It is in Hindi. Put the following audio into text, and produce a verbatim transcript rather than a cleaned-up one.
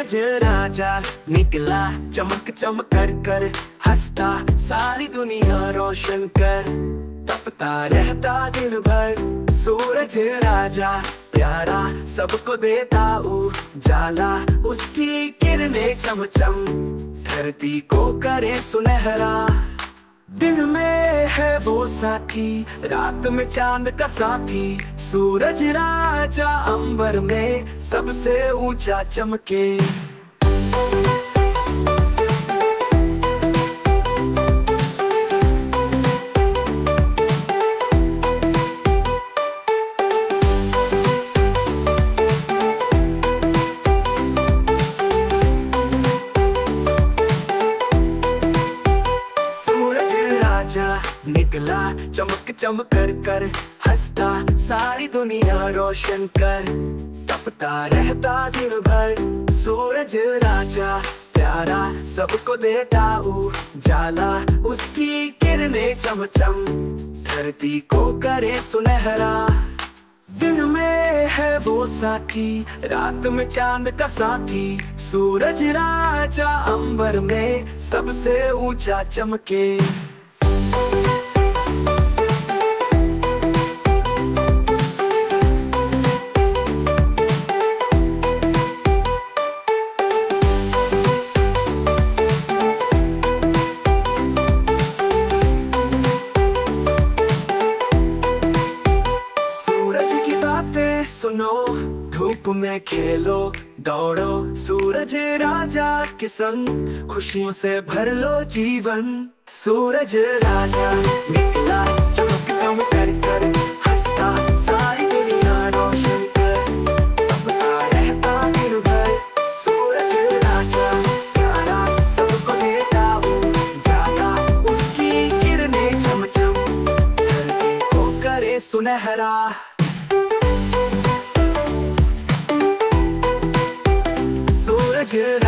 सूरज राजा निकला चमक चमक कर कर हंसता, सारी दुनिया रोशन कर, तपता रहता दिन भर। सूरज राजा प्यारा सबको देता उजाला, उसकी किरणें चमचम धरती को करे सुनहरा। दिन में है वो साथी, रात में चांद का साथी, सूरज राजा अंबर में सबसे ऊंचा चमके। निकला चमक चमक कर कर हंसता, सारी दुनिया रोशन कर, तपता रहता दिन भर। सूरज राजा प्यारा सबको देता उजाला, उसकी किरणें चमचम धरती को करे सुनहरा। दिन में है वो साथी, रात में चांद का साथी, सूरज राजा अंबर में सबसे ऊंचा चमके। सुनो धूप में खेलो दौड़ो, सूरज राजा के संग खुशियों से भर लो जीवन। सूरज राजा निकला चमक चमक कर कर हंसता, सारी दुनिया रोशन कर, तपता रहता दिन भर। सूरज राजा प्यारा सबको देता उजाला, उसकी किरणें चमचम धरती को करे सुनहरा। सूरज